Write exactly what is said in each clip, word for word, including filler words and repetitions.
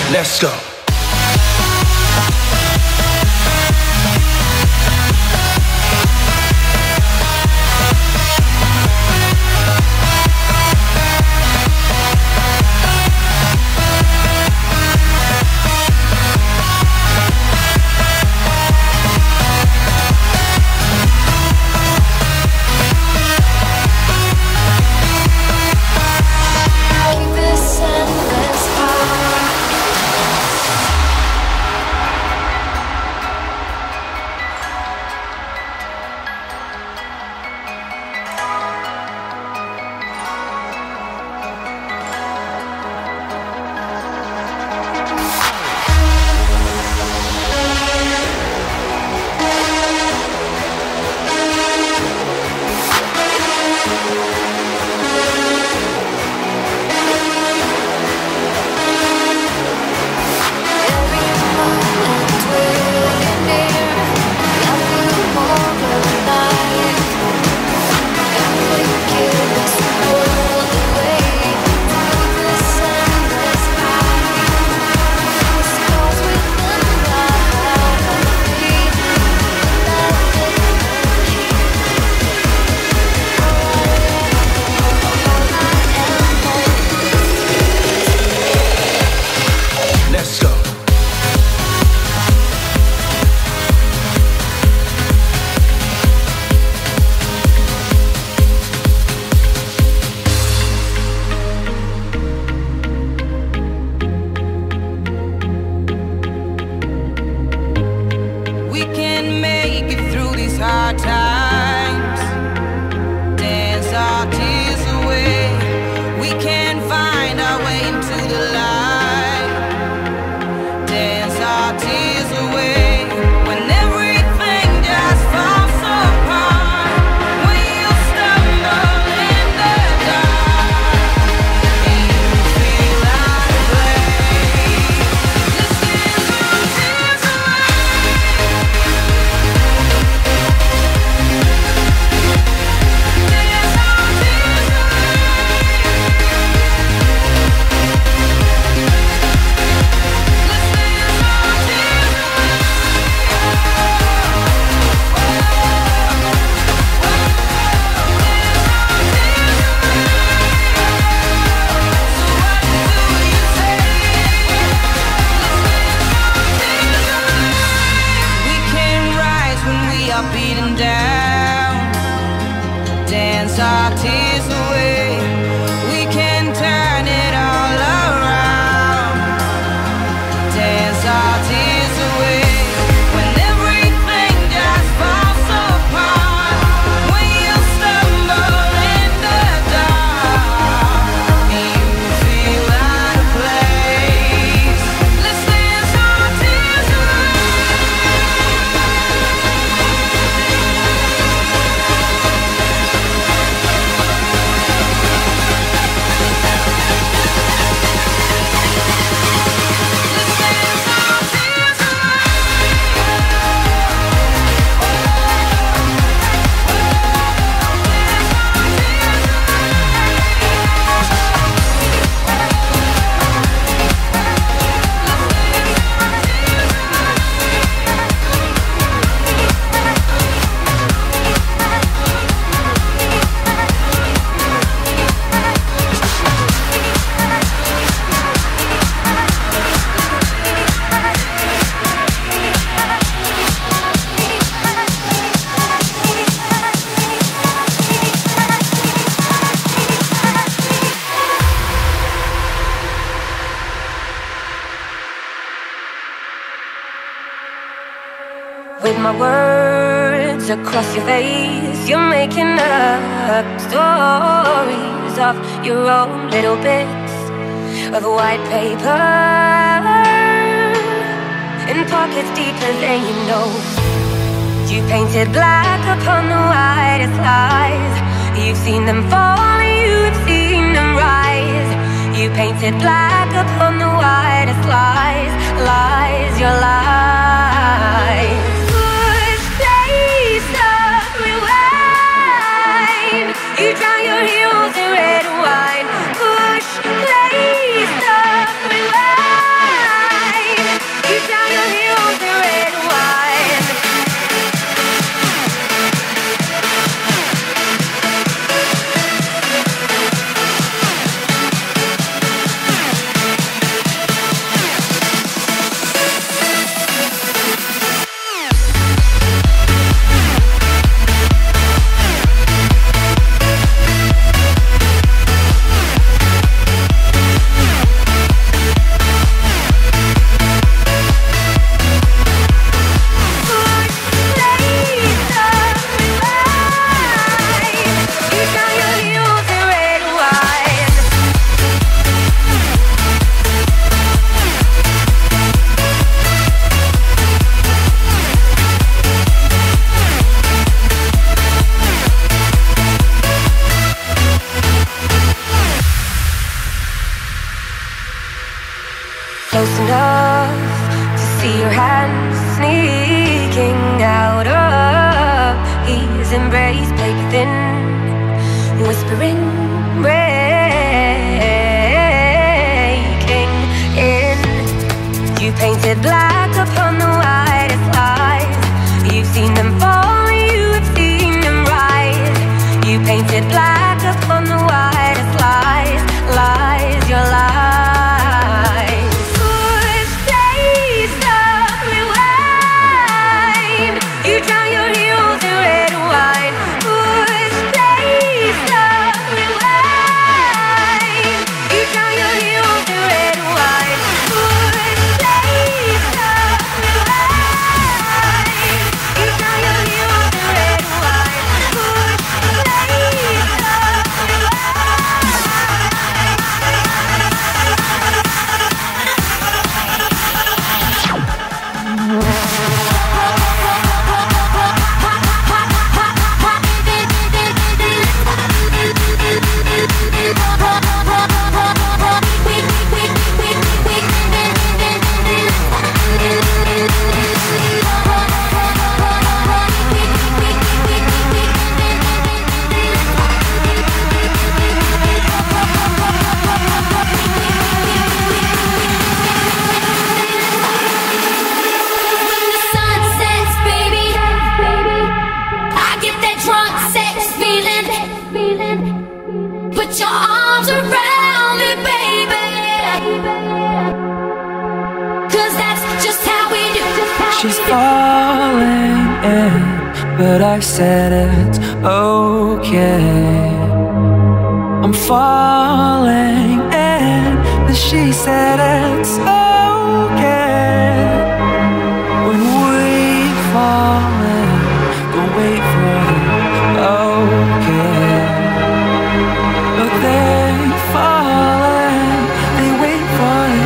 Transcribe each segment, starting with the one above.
Let's go. With my words across your face, you're making up stories of your own little bits of white paper in pockets deeper than you know. You painted black upon the whitest lies. You've seen them fall, you've seen them rise. You painted black upon the whitest lies. Lies, your lies. You drown your heroes in red wine. Push, play, stop, rewind. Close enough to see your hands sneaking out of his embrace, paper thin, whispering, breaking in. You painted black upon the whitest lies. You've seen them fall, you have seen them rise. You painted black upon the whitest lies, lies, your lies. Push play, stop, rewind. You drown your heroes in red wine. Push play, stop, rewind. You drown your heroes in red wine. Push play, stop, rewind. You drown your heroes in red wine. Push play, stop, she's falling in, but I said it's okay. I'm falling in, but she said it's okay. When we fall in, don't wait for the okay. But they fall in, they wait for the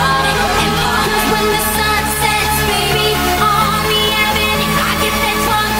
when the sun sets, baby, on the avenue, I get that drunk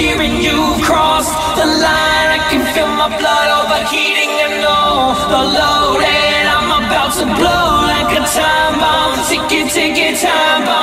fearing you've crossed the line. I can feel my blood overheating. I know the load, and I'm about to blow like a time bomb. Tick it, tick it, time bomb.